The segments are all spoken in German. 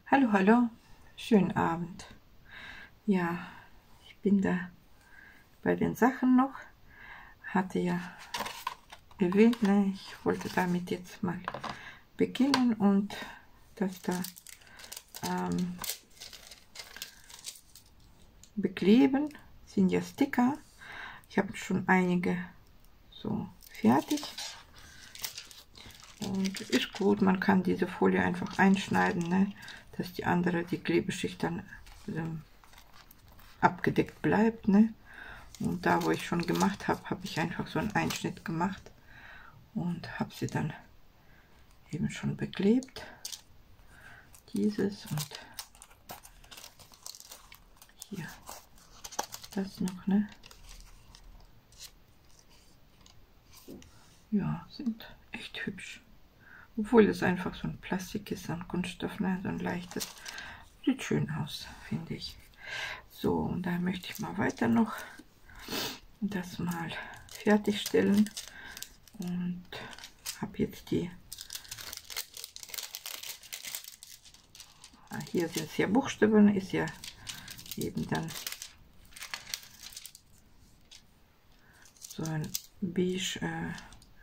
Hallo, hallo, schönen Abend. Ja, ich bin da bei den Sachen noch. Hatte ja erwähnt, ne, ich wollte damit jetzt mal beginnen und das da bekleben. Sind ja Sticker. Ich habe schon einige so fertig. Und ist gut, man kann diese Folie einfach einschneiden, ne, dass die Klebeschicht dann abgedeckt bleibt, ne? Und da, wo ich schon gemacht habe, habe ich einfach so einen Einschnitt gemacht und habe sie dann eben schon beklebt. Dieses und hier das noch, ne? Ja, sind echt hübsch. Obwohl es einfach so ein Plastik ist, so ein Kunststoff, ne? So ein leichtes. Sieht schön aus, finde ich. So, und da möchte ich mal weiter noch das mal fertigstellen und habe jetzt die, hier sind es ja Buchstaben, ist ja eben dann so ein beige, würde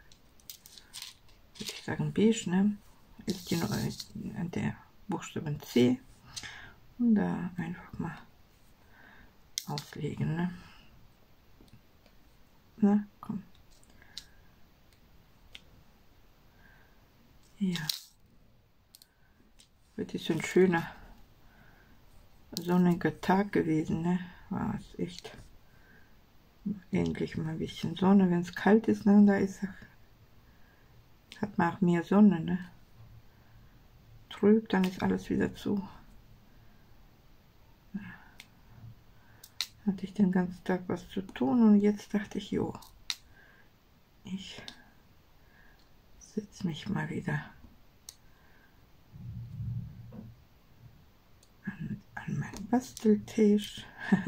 ich sagen beige, ne? Ist der Buchstaben C und da einfach mal auslegen, ne? Na, komm. Ja. Heute ist so ein schöner sonniger Tag gewesen, ne? War es echt endlich mal ein bisschen Sonne. Wenn es kalt ist, ne, da ist, hat man auch mehr Sonne, ne? Trüb, dann ist alles wieder zu. Hatte ich den ganzen Tag was zu tun und jetzt dachte ich, jo, ich setze mich mal wieder an meinen Basteltisch.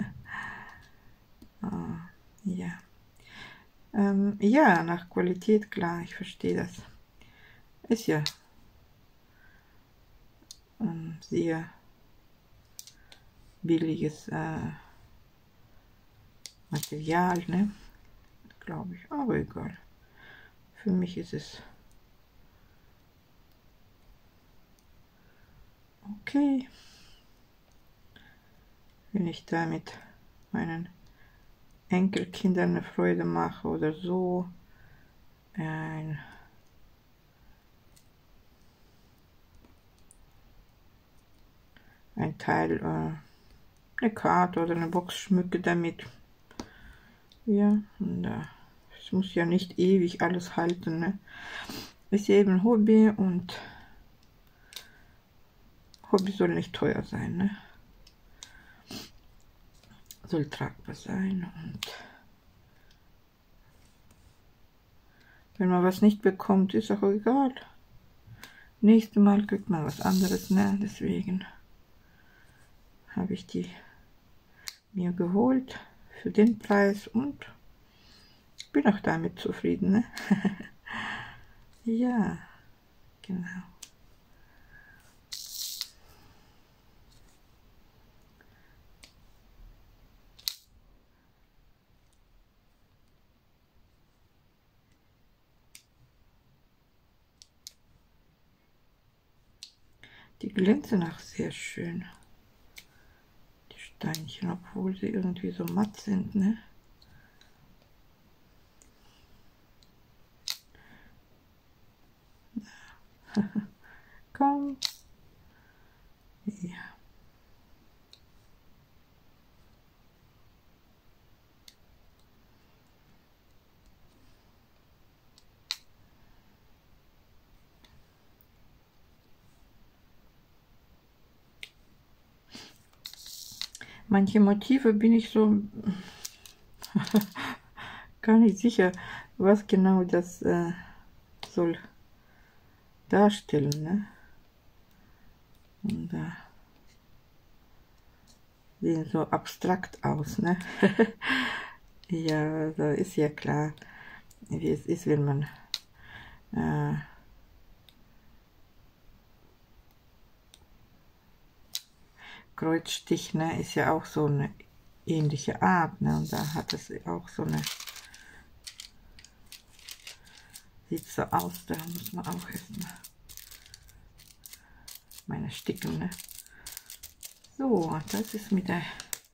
Ja. Ja, nach Qualität, klar, ich verstehe das. Ist ja sehr billiges Material, ne? Glaube ich, aber egal. Für mich ist es okay, wenn ich damit meinen Enkelkindern eine Freude mache oder so. Ein Teil, eine Karte oder eine Box schmücke damit. Ja, und es muss ja nicht ewig alles halten, ne? Ist ja eben Hobby und Hobby soll nicht teuer sein, ne? Soll tragbar sein und wenn man was nicht bekommt, ist auch egal. Nächstes Mal kriegt man was anderes, ne? Deswegen habe ich die mir geholt für den Preis und bin auch damit zufrieden, ne? Ja, genau. Die glänzen auch sehr schön, die Steinchen, obwohl sie irgendwie so matt sind, ne? Komm. Ja. Manche Motive bin ich so gar nicht sicher, was genau das soll darstellen, ne? Und sehen so abstrakt aus, ne? Ja, da ist ja klar, wie es ist, wenn man Kreuzstich, ne, ist ja auch so eine ähnliche Art, ne, und da hat es auch so eine, sieht so aus, da muss man auch erstmal meine Stickel, ne. So, das ist mit der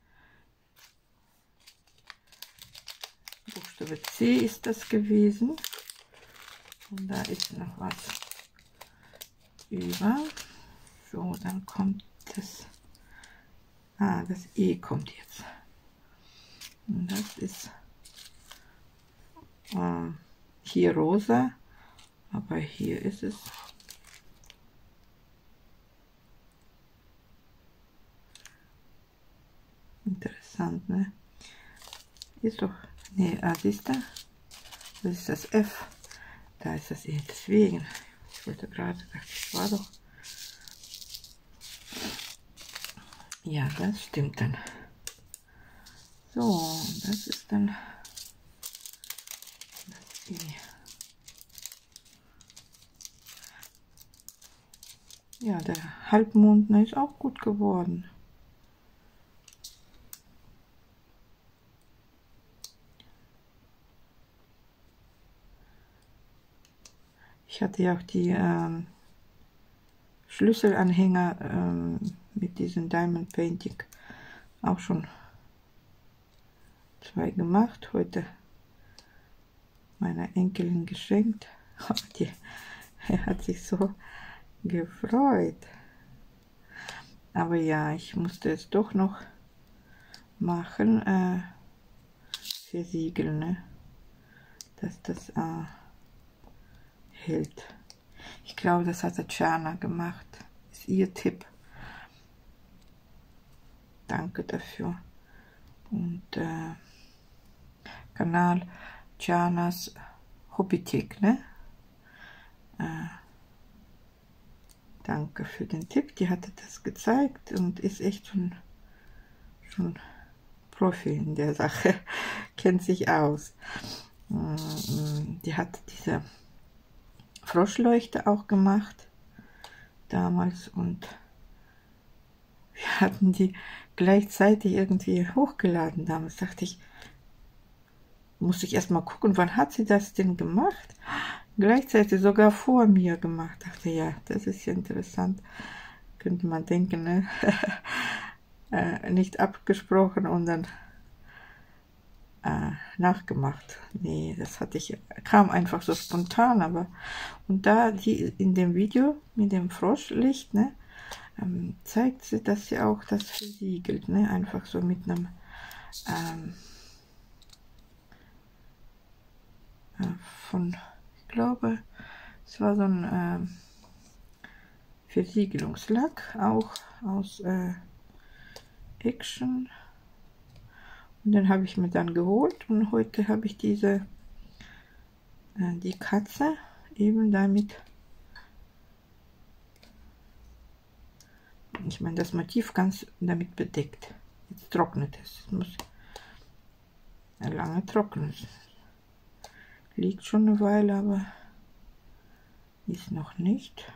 Buchstabe C ist das gewesen. Und da ist noch was über. So, dann kommt das. Das E kommt jetzt. Und das ist hier rosa, aber hier ist es interessant, ne? Ist doch, ne, siehst du? Das ist das F. Da ist das E. Deswegen, ich wollte gerade, das war doch. Ja, das stimmt dann. So, das ist dann das E. Ja, der Halbmond, ne, ist auch gut geworden. Ich hatte ja auch die Schlüsselanhänger mit diesem Diamond Painting auch schon 2 gemacht. Heute meiner Enkelin geschenkt. Die hat sich so gefreut. Aber ja, ich musste es doch noch machen, versiegeln, ne? Dass das hält. Ich glaube, das hat Tatjana gemacht. Ist ihr Tipp. Danke dafür. Und Kanal Janas Hobbythek, ne? Danke für den Tipp. Die hatte das gezeigt und ist echt schon Profi in der Sache. Kennt sich aus. Die hat diese Froschleuchte auch gemacht damals und wir hatten die gleichzeitig irgendwie hochgeladen. Damals dachte ich, musste ich erstmal gucken, wann hat sie das denn gemacht? Gleichzeitig sogar vor mir gemacht. Dachte, ja, das ist ja interessant. Könnte man denken, ne? Nicht abgesprochen und dann nachgemacht. Nee, das kam einfach so spontan, aber und da die in dem Video mit dem Froschlicht, ne, zeigt sie, dass sie auch das versiegelt, ne, einfach so mit einem ich glaube, es war so ein Versiegelungslack, auch aus Action. Und den habe ich mir dann geholt und heute habe ich die Katze eben damit, ich meine das Motiv ganz damit bedeckt. Jetzt trocknet es. Es muss lange trocknen. Liegt schon eine Weile, aber ist noch nicht.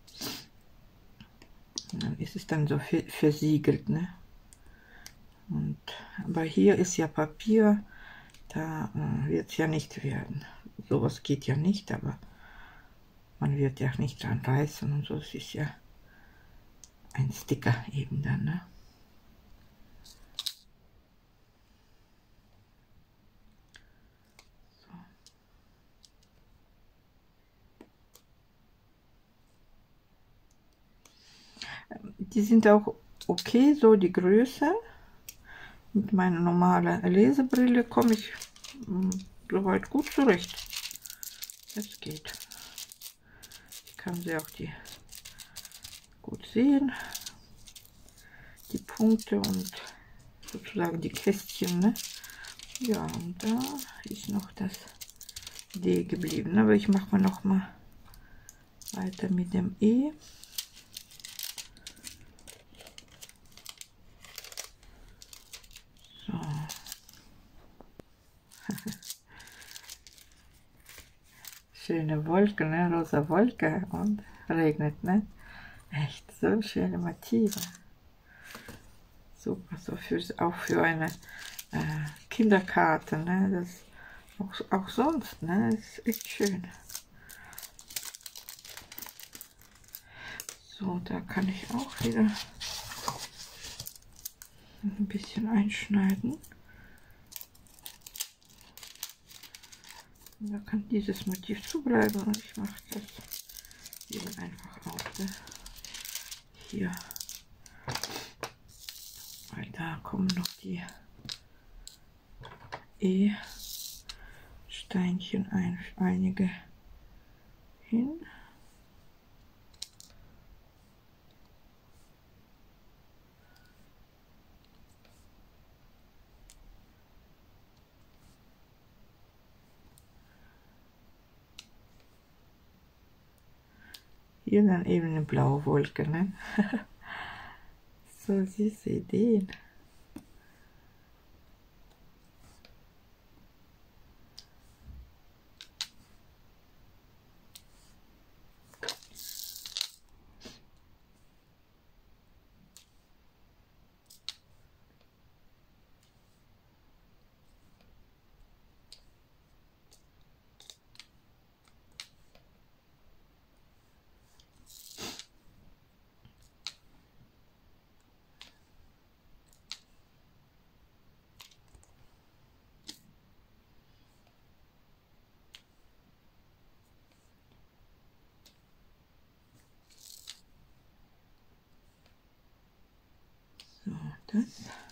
Und dann ist es dann so versiegelt, ne? Und aber hier ist ja Papier, da wird es ja nicht werden. Sowas geht ja nicht, aber man wird ja nicht dran reißen und so. Es ist ja ein Sticker eben dann, ne? So. Die sind auch okay, so die Größe. Mit meiner normalen Lesebrille komme ich soweit gut zurecht. Es geht. Ich kann sie auch gut sehen. Die Punkte und sozusagen die Kästchen, ne? Ja, und da ist noch das D geblieben. Aber ich mache mal noch mal weiter mit dem E. So. Schöne Wolke, ne? Rosa Wolke und regnet, ne? Echt so schöne Motive. Super, so auch für eine Kinderkarte, ne? Das auch sonst, ne? Das ist echt schön. So, da kann ich auch wieder ein bisschen einschneiden. Und da kann dieses Motiv zubleiben und ich mache das eben einfach auch, ne? Hier, weil da kommen noch die Steinchen einige hin. Hier dann eben eine blaue Wolke, ne? So süße Ideen. So, das.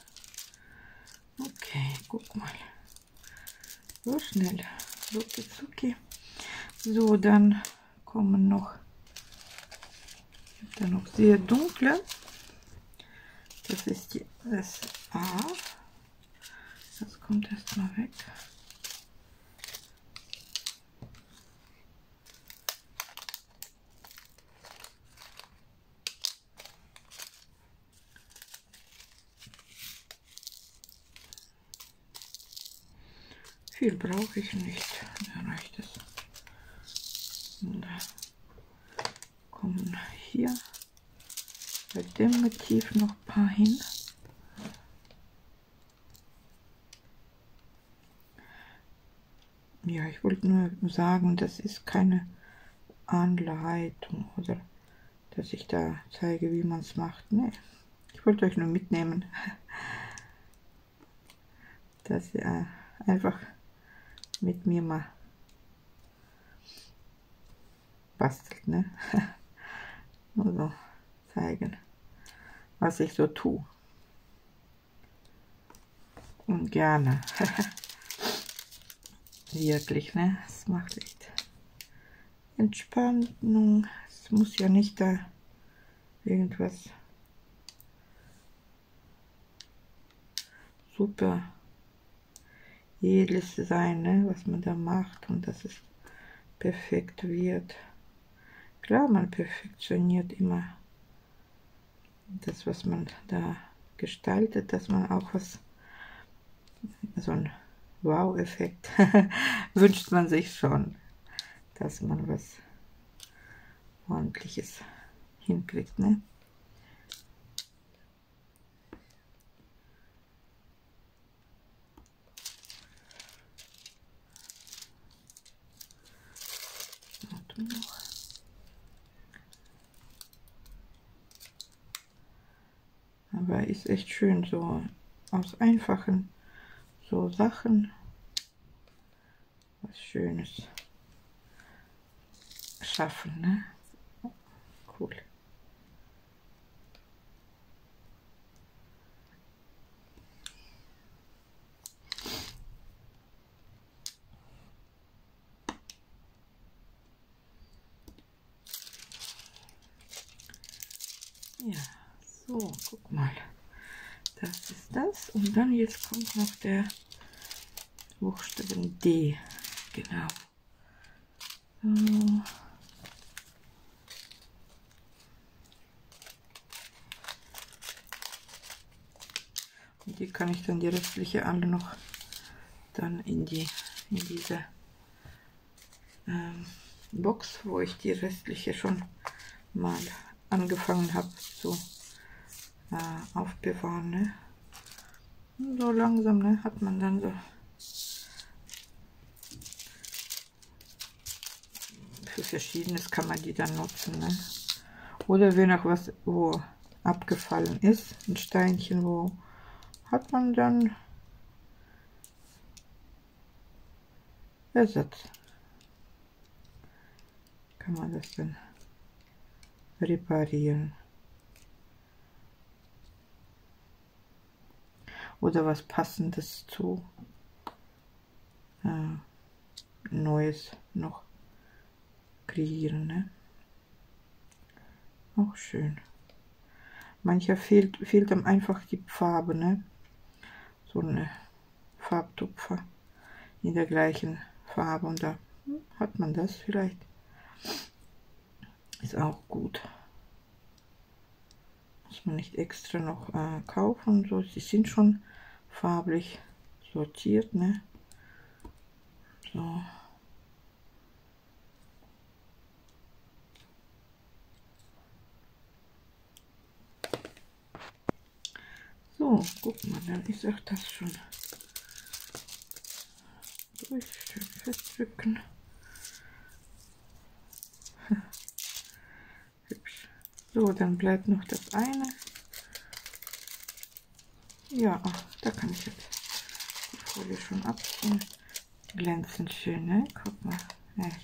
Okay, guck mal. So schnell. Rucki zucki. So, dann kommen noch, dann noch sehr dunkle. Das ist das A. Das kommt erstmal weg. Viel brauche ich nicht, da reicht es. Und da kommen hier bei dem Motiv noch ein paar hin. Ja, ich wollte nur sagen, das ist keine Anleitung oder dass ich da zeige, wie man es macht. Nee, ich wollte euch nur mitnehmen, dass ihr einfach mit mir mal bastelt, ne? Nur so zeigen, was ich so tue. Und gerne. Wirklich, ne? Es macht echt Entspannung. Es muss ja nicht da irgendwas super Edles sein, ne? Was man da macht und dass es perfekt wird. Klar, man perfektioniert immer das, was man da gestaltet, dass man auch was, so ein Wow-Effekt wünscht man sich schon, dass man was Ordentliches hinkriegt, ne? Aber ist echt schön, so aus einfachen so Sachen was Schönes schaffen, ne? Cool. Ja, so, guck mal. Das ist das. Und dann jetzt kommt noch der Buchstaben D. Genau. So. Und die kann ich dann die restliche alle noch dann in diese Box, wo ich die restliche schon mal angefangen habe zu aufbewahren. Ne? So langsam, ne, hat man dann so für Verschiedenes kann man die dann nutzen. Ne? Oder wenn auch was wo abgefallen ist, ein Steinchen, wo hat man dann Ersatz. Kann man das dann reparieren. Oder was Passendes zu Neues noch kreieren. Ne? Auch schön. Mancher fehlt dann einfach die Farbe. Ne? So eine Farbtupfer in der gleichen Farbe. Und da hat man das vielleicht. Ist auch gut. Muss man nicht extra noch kaufen. So, sie sind schon farblich sortiert. Ne? So. So, guck mal, dann ist auch das schon durch. Schön festdrücken. Hübsch. So, dann bleibt noch das eine. Ja, ach, da kann ich jetzt die Folie schon abziehen. Glänzend schön, ne? Guck mal, echt.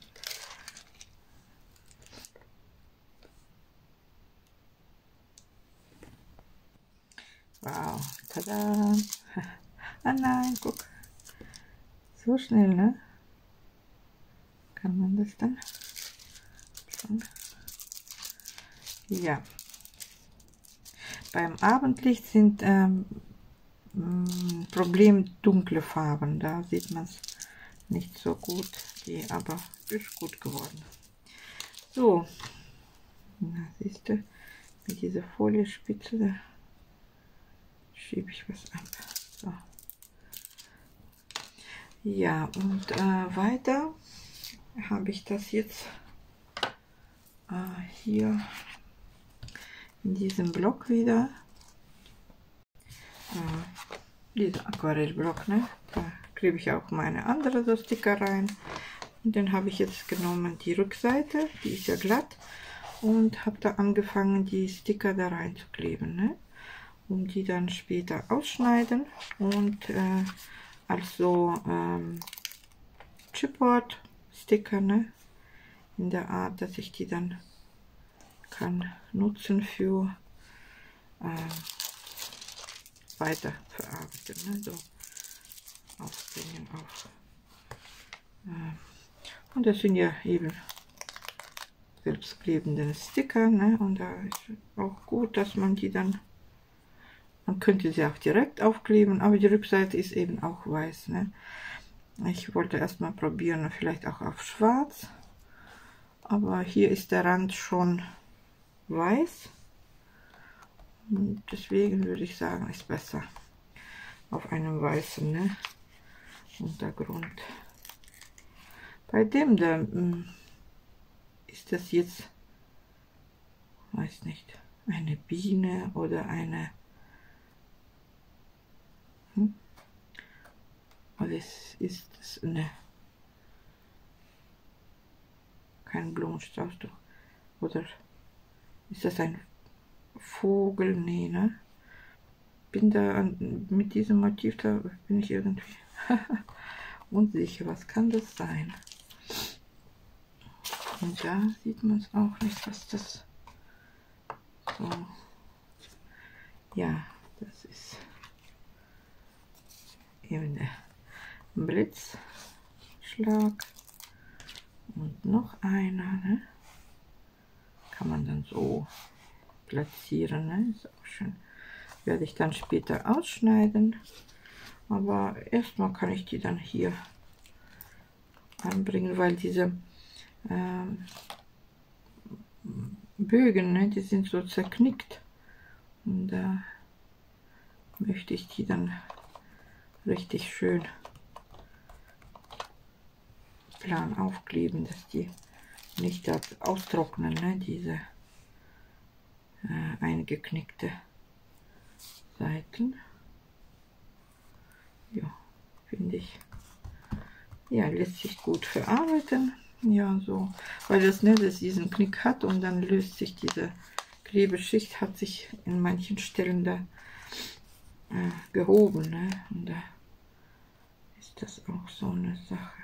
Wow, tada! Ah nein, guck. So schnell, ne? Kann man das dann schon? Ja. Beim Abendlicht sind Problem dunkle Farben. Da sieht man es nicht so gut. Die aber ist gut geworden. So. Na, siehst du, mit dieser Foliespitze, da schiebe ich was ab. So. Ja, und weiter habe ich das jetzt hier in diesem Block wieder. Dieser Aquarellblock, ne? Da klebe ich auch meine andere so Sticker rein. Und dann habe ich jetzt genommen die Rückseite, die ist ja glatt. Und habe da angefangen, die Sticker da rein zu kleben, ne? Um die dann später ausschneiden und als so Chipboard-Sticker, ne? In der Art, dass ich die dann kann nutzen für weiterverarbeiten, ne? So aufbringen auch. Und das sind ja eben selbstklebende Sticker, ne? Und da ist auch gut, dass man die dann, man könnte sie auch direkt aufkleben, aber die Rückseite ist eben auch weiß, ne? Ich wollte erstmal probieren, vielleicht auch auf schwarz, aber hier ist der Rand schon weiß und deswegen würde ich sagen, ist besser auf einem weißen, ne, Untergrund. Bei dem da ist das jetzt, weiß nicht, eine Biene oder eine oder ist es eine, kein Blumenstrauß, doch, oder ist das ein Vogel? Nee, ne? Bin da mit diesem Motiv, da bin ich irgendwie unsicher. Was kann das sein? Und da sieht man es auch nicht, was das so. Ja, das ist eben der Blitzschlag. Und noch einer, ne? Kann man dann so platzieren, ne? Ist auch schön. Werde ich dann später ausschneiden, aber erstmal kann ich die dann hier anbringen, weil diese Bögen, ne, die sind so zerknickt und da möchte ich die dann richtig schön plan aufkleben, dass die nicht austrocknen, ne, diese eingeknickte Seiten. Ja, finde ich. Ja, lässt sich gut verarbeiten. Ja, so, weil das Netz diesen Knick hat und dann löst sich diese Klebeschicht, hat sich in manchen Stellen da gehoben, ne? Und da ist das auch so eine Sache.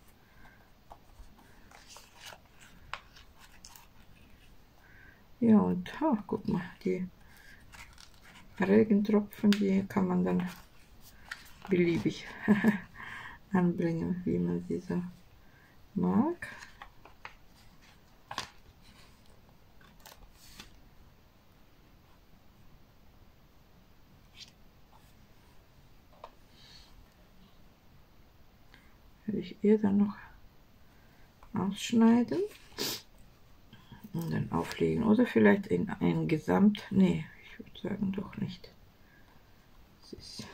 Ja, und guck mal, die Regentropfen, die kann man dann beliebig anbringen, wie man sie so mag. Würde ich eher dann noch ausschneiden und dann auflegen oder vielleicht in ein Gesamt. Nee, ich würde sagen doch nicht. Das ist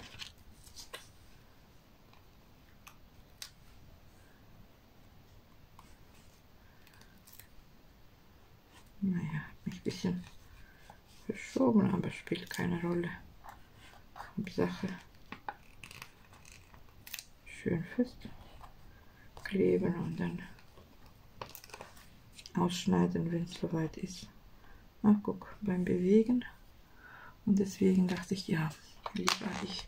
naja, mich ein bisschen verschoben, aber spielt keine Rolle. Hauptsache schön fest kleben und dann ausschneiden, wenn es soweit ist. Ach, guck, beim Bewegen. Und deswegen dachte ich, ja, lieber ich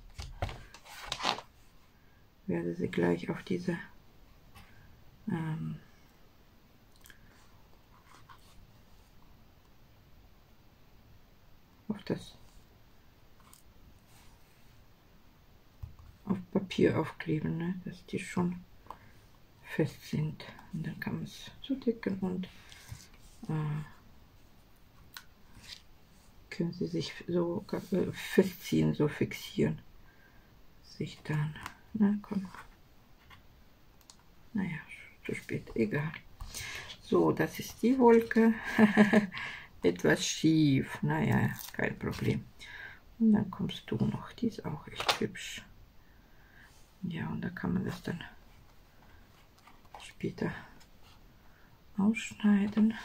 werde sie gleich auf diese auf Papier aufkleben, ne? Dass die schon fest sind. Und dann kann man es zudecken und können sie sich so festziehen, so fixieren. Sich dann, na komm. Naja, zu spät, egal. So, das ist die Wolke. Etwas schief, naja, kein Problem. Und dann kommst du noch, die ist auch echt hübsch. Ja, und da kann man das dann später ausschneiden.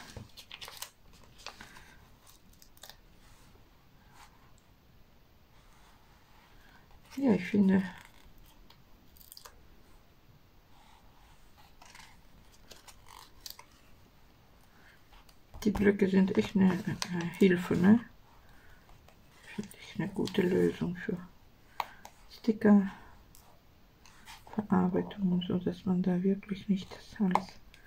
Ja, ich finde, die Blöcke sind echt eine Hilfe, ne? Finde ich eine gute Lösung für Stickerverarbeitung und so, dass man da wirklich nicht das alles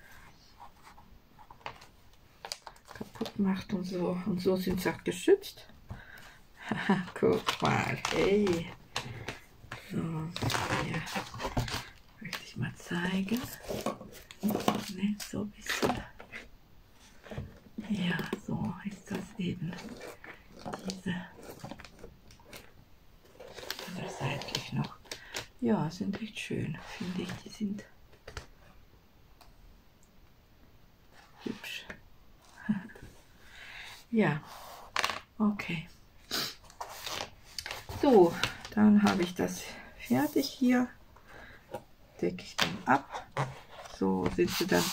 kaputt macht und so. Und so sind sie auch geschützt. Haha, guck mal, hey. So, ja, möchte ich mal zeigen. Ne, so ein bisschen. Ja, so ist das eben. Diese. Oder seitlich noch. Ja, sind echt schön, finde ich. Die sind hübsch. Ja, okay. So, dann habe ich das fertig hier. Decke ich dann ab. So sind sie dann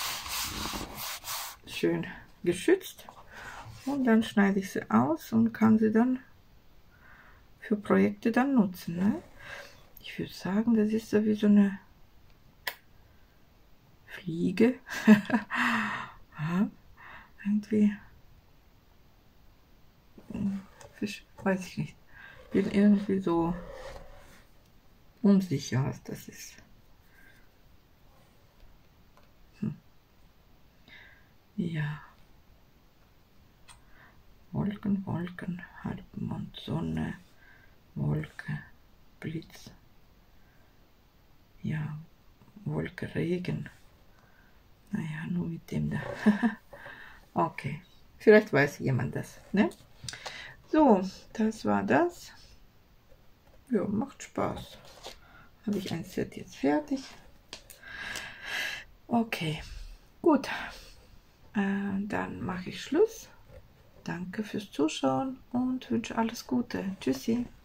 schön geschützt. Und dann schneide ich sie aus und kann sie dann für Projekte dann nutzen. Ne? Ich würde sagen, das ist so wie so eine Fliege. Ja, irgendwie. Fisch, weiß ich nicht. Bin irgendwie so unsicher, was das ist. Ja. Wolken, Wolken, Halbmond, Sonne, Wolke, Blitz. Ja, Wolke, Regen. Naja, nur mit dem da. Okay, vielleicht weiß jemand das, ne? So, das war das. Ja, macht Spaß. Habe ich ein Set jetzt fertig. Okay, gut. Dann mache ich Schluss. Danke fürs Zuschauen und wünsche alles Gute. Tschüssi.